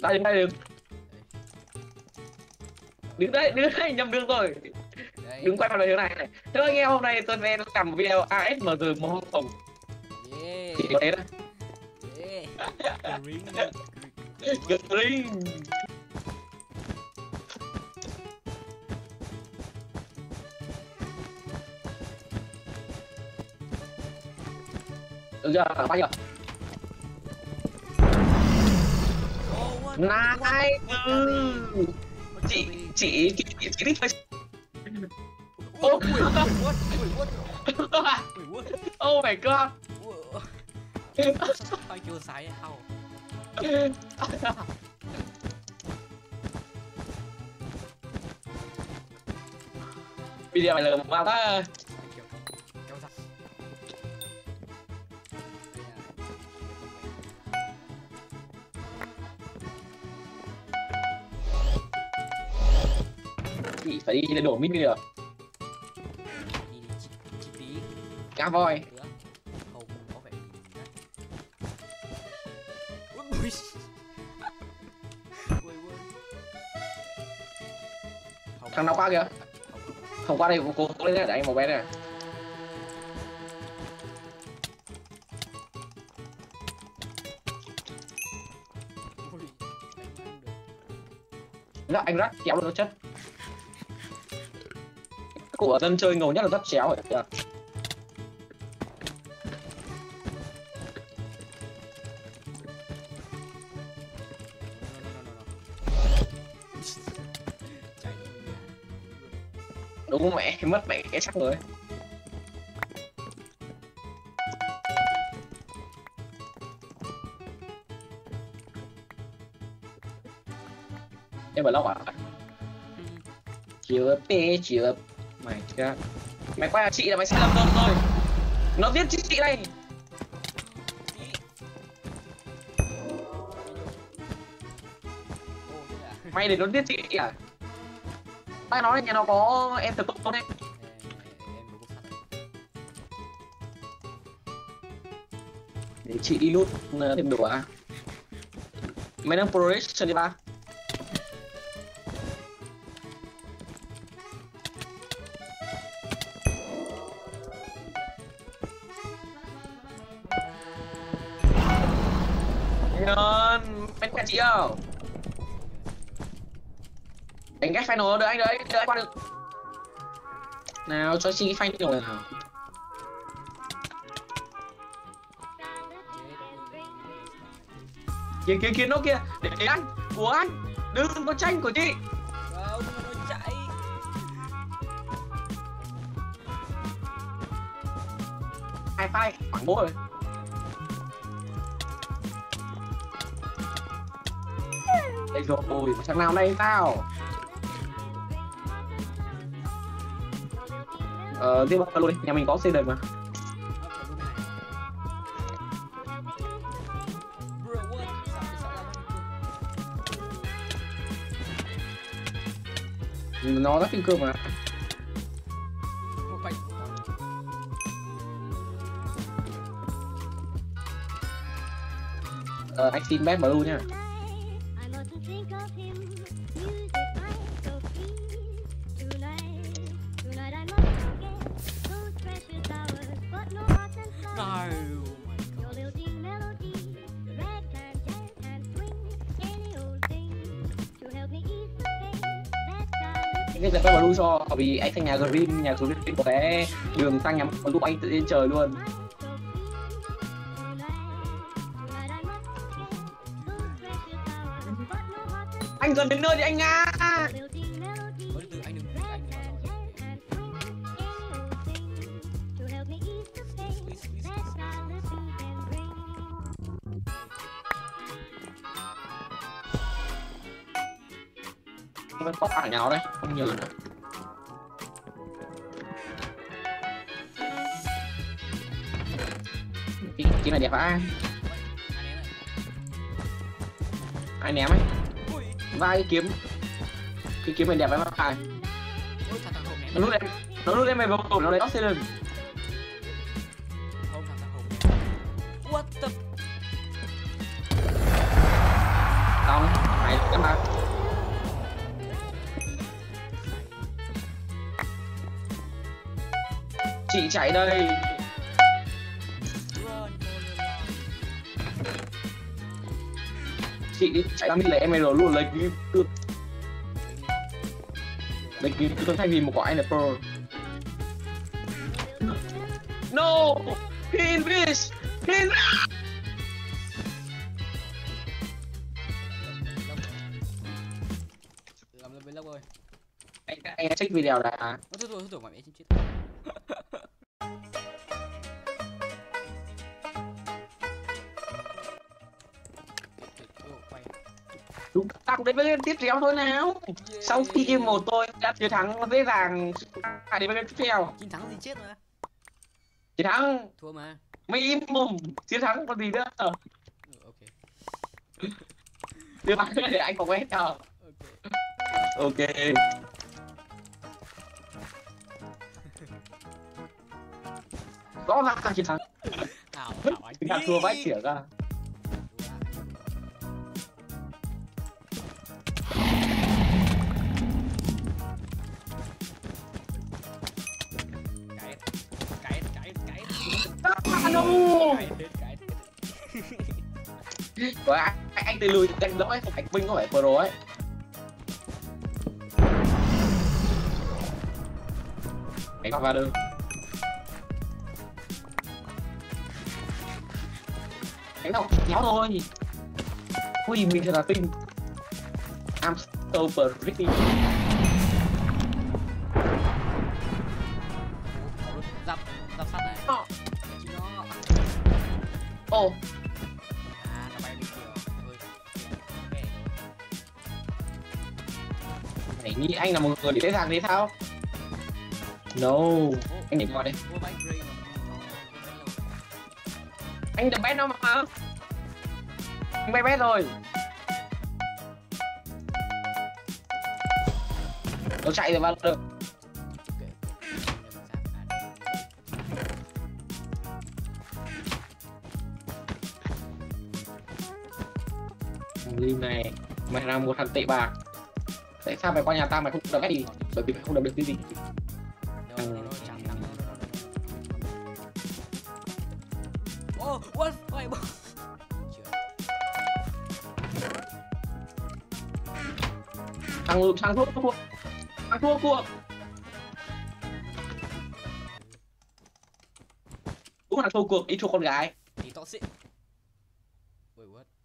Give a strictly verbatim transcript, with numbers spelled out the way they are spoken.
Đây, đây đứng. Đứng đây, đứng đây, nhầm đường rồi. Đây. Đứng quay vào hướng này này. Thế anh em, hôm nay tôi sẽ làm một video a ét em giê màu hồng. Yeah. Chỉ có thế thôi. Yeah. Green. Green. Được chưa? Bao nhiêu? Nice. Chị chị chị chị đi face. Oh, oh my god. Tao chưa xài hao. Video này là một bao ta. Chị phải đi lên đổ mít đi được. Cá voi. Không có vẻ thằng nào qua kìa. Không qua đây, cô cô lên đây để anh một bé này. Đó, anh rắc kéo nó chất. Của dân chơi ngầu nhất là rất chéo rồi kìa. Đúng mẹ, mất mẹ cái chắc rồi. Em bảo lóc à? Chưa pê chưa. Mày ra. Mày quay là chị là mày sẽ làm đơn thôi. Nó giết chị, chị đây. Mày để nó giết chị à? Tao nói là nhà nó có em thực tốt đấy. Để chị đi lút thêm đồ à? Mày đang progression đi ba. Nhân, mày quen chị không? Đánh ghét final đợi anh đợi anh đợi anh qua được. Nào cho xin cái final nào. Kìa kìa kìa nó kìa, để, để anh, của anh, đừng có tranh của chị. Không, nó chạy. Hai phai, khoảng bố rồi. Đây rồi, ôi, thằng nào đây tao? Ờ, tiếp vào luôn đi, nhà mình có xây đời mà. Nó rất kinh cơ mà. Ờ, anh xin bét blue nha. Cái giờ cái blue cho vì anh thành nhà green, nhà green có cái đường tăng nhắm giúp anh tự lên trời luôn. Anh gần đến nơi thì anh nga. Nó có thằng nào đây, không nhớ nữa. Cái, cái này đẹp à? Ai ném ấy? Vai cái kiếm. Cái kiếm này đẹp lắm phải. Nó lút em, nó lút em mày vào cổ nó lấy oxygen. What the? Tao chị chạy đây. Chị đi chạy ra đi lấy emerald luôn, lấy cái cược, lấy cái cược thay vì một quả sniper. No, he invis, he invis. Làm lên vlog rồi. Anh anh check video đã. Thôi thôi thôi thôi, mày mẹ chết. Chúng ta cũng đến với game tiếp theo thôi nào. Yeah. Sau khi game một tôi đã chiến thắng dễ dàng, à đến với game tiếp theo. Chiến thắng gì chết mà. Chiến thắng. Thua mà. Mấy im mồm, chiến thắng còn gì nữa. Ừ, ok. Đưa bạn để anh có quét cho. Ok. Ok. Rõ ràng là chiến thắng. Ảo, ảo anh. Chúng ta thua vãi chĩa ra. No. Rồi anh, anh từ lùi đánh lỗi không phải binh, không phải pro ấy. Đánh vào đơn. Đánh đâu kéo thôi. Ui mình thật là tinh. I'm so pretty. Giáp giáp sắt này. Ồ. À, nó bay đi kìa. Thôi. Okay. Mày nghĩ anh là một người để dễ dàng thế sao? No. Oh, anh để qua đây. Anh được bet đâu mà. Anh bay bet rồi. Nó chạy rồi vào được. Lim này, mày là một thằng tệ bạc. Tại sao mày qua nhà tao mày không đập cái gì? Bởi vì mày không đập được cái gì. Oh, what? Wait, thằng lùm sang thua thua, thằng thua thua. Đúng là thua cuộc, ý thua con gái. Tí toxic. Wait, what?